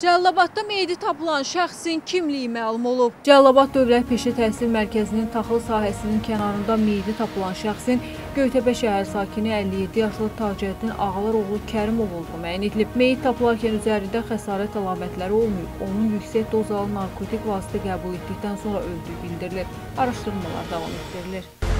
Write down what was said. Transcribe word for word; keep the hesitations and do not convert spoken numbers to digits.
Cəlilabadda meyidi tapılan şəxsin kimliyi məlum olub. Cəlilabad Dövlət Peşə Təhsil Mərkəzinin taxıl sahəsinin kənarında meyidi tapılan şəxsin Göytəpə şəhər sakini əlli yeddi yaşlı Tacəddin Ağalar oğlu Kərimov olduğu müəyyən edilib. Meyid tapılarkən üzərində xəsarət əlamətləri olmayıb. Onun yüksək dozalı narkotik vasitə qəbul etdikdən sonra öldüyü bildirilir. Araşdırmalar davam etdirilir.